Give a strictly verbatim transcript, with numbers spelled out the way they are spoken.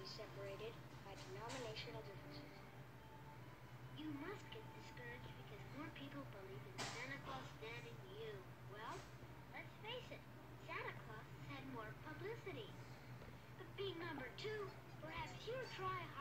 be separated by denominational differences. You must get discouraged because more people believe in Santa Claus than in you. Well, let's face it, Santa Claus has had more publicity. But being number two, perhaps you'll try